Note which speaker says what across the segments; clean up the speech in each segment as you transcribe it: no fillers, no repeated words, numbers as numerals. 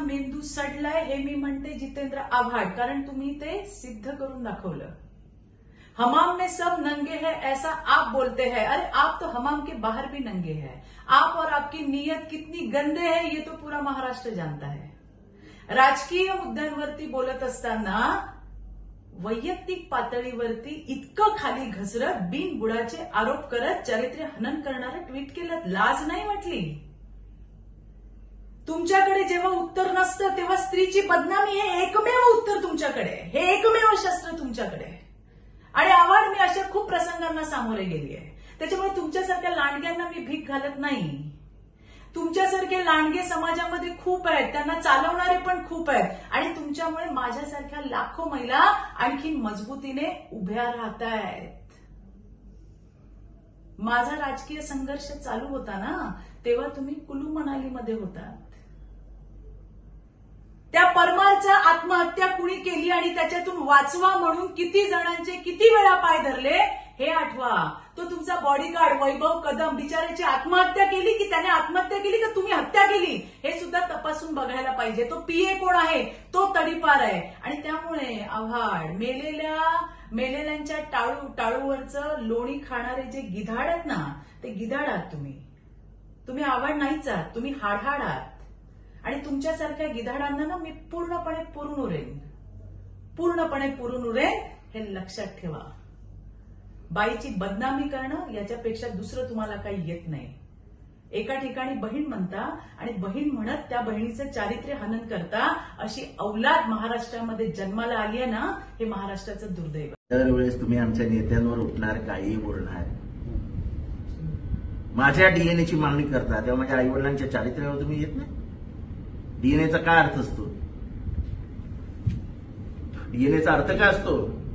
Speaker 1: मेंदू सडलाय हे मी म्हणते जितेंद्र आव्हाड, कारण तुम्ही ते सिद्ध करून दाखवलं. हमाम में सब नंगे हैं ऐसा आप बोलते हैं. अरे आप तो हमाम के बाहर भी नंगे हैं. आप और आपकी नीयत कितनी गंदे है ये तो पूरा महाराष्ट्र जानता है. राजकीय मुद्द्यांवरती बोलत असताना वैयक्तिक पातळीवरती इतकं खाली घसरत बिनबुडाचे आरोप करत चारित्र्य हनन करणारं ट्विट केलं. लाज नाही वाटली? तुमच्याकडे जेव्हा उत्तर नसतं तेव्हा स्त्रीची बदनामी हे एकमेव उत्तर तुमच्याकडे, हे एकमेव शस्त्र तुमच्याकडे. आणि आव्हाड मी अशा खूप प्रसंगांना सामोरे गेली आहे. त्याच्यामुळे तुमच्यासारख्या लांडग्यांना मी भीक घालत नाही. तुमच्यासारखे लांडगे समाजामध्ये खूप आहेत, त्यांना चालवणारे पण खूप आहेत. आणि तुमच्यामुळे माझ्यासारख्या लाखो महिला आणखी मजबूतीने उभ्या राहत आहेत. माझा राजकीय संघर्ष चालू होता ना, तेव्हा तुम्ही कुलू मनालीमध्ये होतात. त्या परमारचा आत्महत्या कुणी केली आणि त्याच्यातून वाचवा म्हणून किती जणांचे किती वेळा पाय धरले हे आठवा. तो तुमचा बॉडीगार्ड वैभव कदम बिचाऱ्याची आत्महत्या केली की त्याने आत्महत्या केली का तुम्ही हत्या केली हे सुद्धा तपासून बघायला पाहिजे. तो पीए कोण आहे? तो तडीपार आहे. आणि त्यामुळे आव्हाड मेलेल्यांच्या टाळूवरचं लोणी खाणारे जे गिधाड आहेत ना, ते गिधाड आहात तुम्ही. तुम्ही आव्हाड नाहीच आहात, तुम्ही हाडहाड आहात. आणि तुमच्यासारख्या गिधाडांना ना मी पूर्णपणे पुरून उरेन हे लक्षात ठेवा. बाईची बदनामी करणं याच्यापेक्षा दुसरं तुम्हाला काही येत नाही. एका ठिकाणी बहीण म्हणता आणि बहीण म्हणत त्या बहिणीचं चारित्र्य हनन करता अशी औलाद महाराष्ट्रामध्ये जन्माला आली आहे ना, हे महाराष्ट्राचं दुर्दैव.
Speaker 2: दरवेळेस तुम्ही आमच्या नेत्यांवर उठणार, काही बोलणार, माझ्या डीएनएची मागणी करता, तेव्हा माझ्या आईवडिलांच्या चारित्र्यावर तुम्ही येत नाही. डीएनएचा काय अर्थ असतो? डीएनएचा अर्थ काय असतो?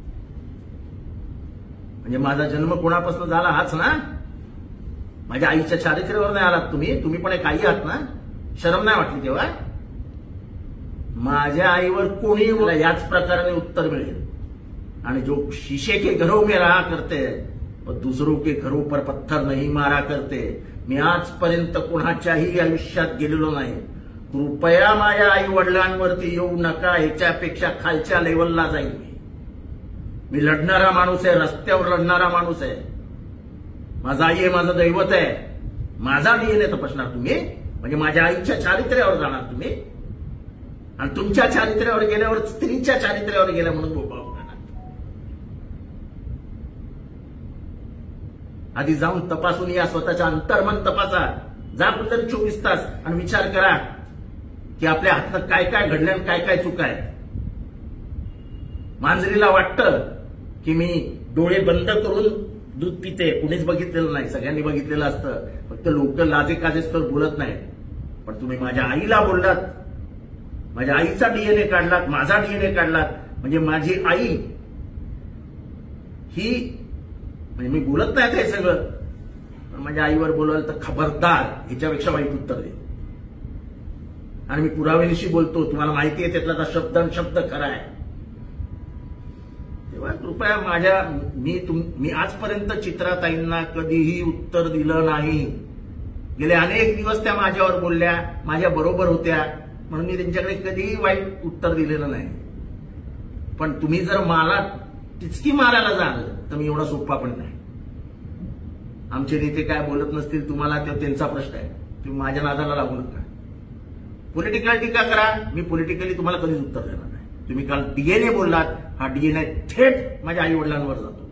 Speaker 2: म्हणजे माझा जन्म कोणापासून झाला हाच ना? माझ्या आईच्या चारित्र्यावर नाही आलात तुम्ही पण एक आई आहात ना? शरम नाही वाटली तेव्हा? माझ्या आईवर कोणी याच प्रकाराने उत्तर मिळेल. आणि जो शीशे के घरों में रहा करते और दूसरों के घरों पर पत्थर नहीं मारा करते. मी आजपर्यंत कोणाच्याही आयुष्यात गेलेलो नाही. कृपया माझ्या आई वडिलांवरती येऊ नका. याच्यापेक्षा खालच्या लेवलला जाईल मी लढणारा माणूस आहे, रस्त्यावर लढणारा माणूस आहे. माझा आई आहे, माझं दैवत आहे. माझा डीएनए तपासणार तुम्ही? म्हणजे माझ्या आईच्या चारित्र्यावर जाणार तुम्ही? आणि तुमच्या चारित्र्यावर गेल्यावर स्त्रीच्या चारित्र्यावर गेल्या म्हणून बोलणार. आधी जाऊन तपासून या, स्वतःच्या अंतर्मन तपासा. जा कुठेतरी 24 तास आणि विचार करा की आपल्या हातात काय काय घडलं आणि काय काय चुका आहे. मांजरीला वाटतं की मी डोळे बंद करून दूध पिते, कुणीच बघितलेलं नाही, सगळ्यांनी बघितलेलं असतं. फक्त लोक लाजे काजेस्कर बोलत नाही. पण तुम्ही माझ्या आईला बोललात, माझ्या आईचा डीएनए काढलात, माझा डीएनए काढलात. म्हणजे माझी आई ही, म्हणजे मी बोलत नाही हे सगळं, पण माझ्या आईवर बोलाल तर खबरदार, ह्याच्यापेक्षा वाईट उत्तर दे. आणि मी पुराव्यानिशी बोलतो, तुम्हाला माहिती आहे त्यातला शब्द खरा आहे. तेव्हा कृपया मी आजपर्यंत चित्राताईंना कधीही उत्तर दिलं नाही. गेले अनेक दिवस त्या माझ्यावर बोलल्या, माझ्या बरोबर होत्या, म्हणून मी त्यांच्याकडे कधीही वाईट उत्तर दिलेलं नाही. पण तुम्ही जर मला टिचकी मारायला जाल तर मी एवढा सोपा पण नाही. आमचे नेते काय बोलत नसतील तुम्हाला, तो त्यांचा प्रश्न आहे. तुम्ही माझ्या नादाला लागू नका. पॉलिटिकल टीका करा, मी पॉलिटिकली तुम्हाला कधीच उत्तर देणार नाही. तुम्ही काल डीएनए बोललात, हा डीएनए थेट माझ्या आई वडिलांवर जातो.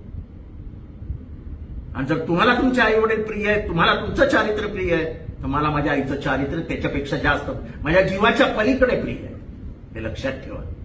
Speaker 2: आणि जर तुम्हाला तुमचे आई वडील प्रिय आहेत, तुम्हाला तुमचं चारित्र्य प्रिय आहे, तर मला माझ्या आईचं चारित्र्य त्याच्यापेक्षा जास्त, माझ्या जीवाच्या पलीकडे प्रिय आहे. हे लक्षात ठेवा.